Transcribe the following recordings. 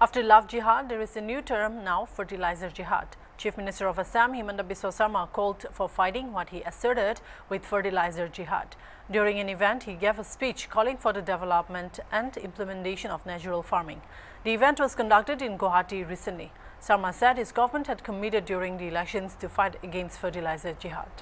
After love jihad, there is a new term now, fertilizer jihad. Chief Minister of Assam, Himanta Biswa Sarma, called for fighting what he asserted with fertilizer jihad. During an event, he gave a speech calling for the development and implementation of natural farming. The event was conducted in Guwahati recently. Sarma said his government had committed during the elections to fight against fertilizer jihad.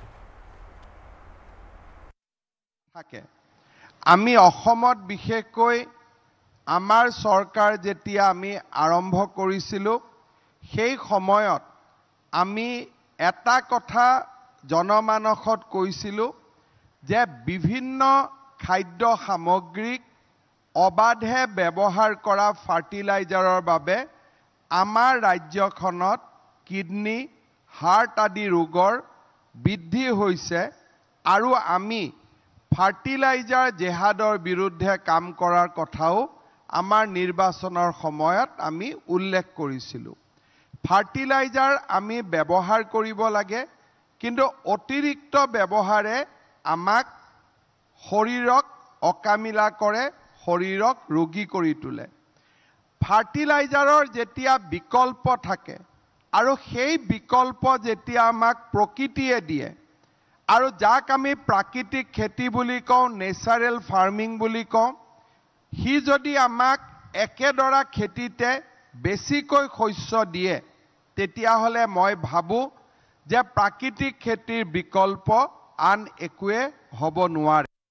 আমি অসমত বিশেষকৈ আমাৰ সরকার যেতিয়া আমি আৰম্ভ কৰিছিলো সেই সময়ত আমি এটা কথা জনমানসত কৈছিলো যে বিভিন্ন খাদ্য সামগ্ৰীক অবাধে ব্যৱহাৰ কৰা ফাৰ্টিলাইজাৰৰ বাবে আমাৰ ৰাজ্যখনত কিডনি হাৰ্ট আদি ৰোগৰ বৃদ্ধি হৈছে আৰু আমি ফাৰ্টিলাইজাৰ জেহাদৰ বিৰুদ্ধে কাম কৰাৰ কথাও আমাৰ নিৰ্বাচনৰ সময়ত আমি উল্লেখ কৰিছিলো ফাৰ্টিলাইজাৰ আমি ব্যৱহাৰ কৰিব লাগে কিন্তু অতিৰিক্ত ব্যৱহাৰে আমাক শৰীৰক অকামিলা কৰে শৰীৰক ৰোগী কৰি তোলে ফাৰ্টিলাইজাৰৰ যেতিয়া বিকল্প থাকে আৰু সেই বিকল্প যেতিয়া আমাক প্ৰকৃতিয়ে দিয়ে আৰু যাক আমি প্ৰাকৃতিক খেতি বুলি কওঁ নেচাৰেল ফাৰ্মিং বুলি কওঁ হি যদি আমাক একেদৰা খেতিতে বেছিকৈ শস্য দিয়ে তেতিয়া হলে মই ভাবো যে প্ৰাকৃতিক খেতিৰ বিকল্প আন একোৱে হ'ব নোৱাৰে